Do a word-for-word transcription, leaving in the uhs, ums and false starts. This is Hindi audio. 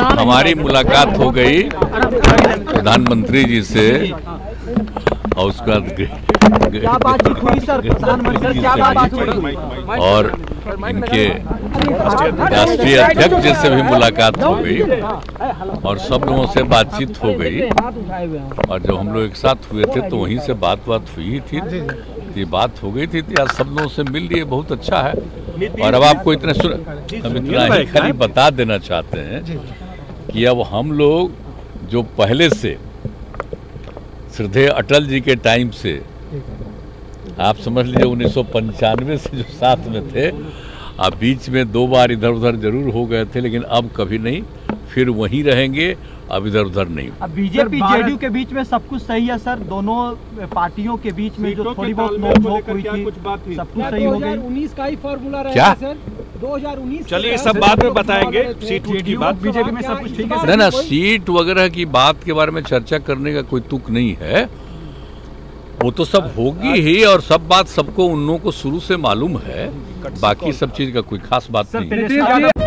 हमारी मुलाकात हो गई प्रधानमंत्री जी से और उसके बाद क्या बातचीत हुई सर? प्रधानमंत्री क्या बात हुई? और इनके राष्ट्रीय अध्यक्ष जी से भी मुलाकात हो गई और सब लोगों से बातचीत हो गई। और जब हम लोग एक साथ हुए थे तो वहीं से बात बात हुई ही थी, ये बात हो गई थी। तो आज सब लोगों से मिल लिए, बहुत अच्छा है। और अब आपको इतने हम इतना ही खाली बता देना चाहते हैं कि अब हम लोग जो पहले से श्रद्धेय अटल जी के टाइम से, आप समझ लीजिए उन्नीस सौ पंचानवे से जो साथ में थे, अब बीच में दो बार इधर उधर जरूर हो गए थे, लेकिन अब कभी नहीं, फिर वहीं रहेंगे, अब इधर उधर नहीं। अब बीजेपी जेडीयू के बीच में सब कुछ सही है सर? दोनों पार्टियों के बीच में जो थोड़ी बहुत नोक-झोंक हुई थी, सब कुछ सही हो गई? दो हज़ार उन्नीस का ही फॉर्मूला रहेगा सर? दो हज़ार उन्नीस चलिए सब बाद में बताएंगे। सीट की बात बीजेपी में सब कुछ ठीक है? नहीं ना, सीट वगैरह की बात के बारे में चर्चा करने का कोई तुक नहीं है। वो तो सब होगी ही और सब बात सबको उन लोगों को शुरू से मालूम है। बाकी सब चीज का कोई खास बात नहीं है।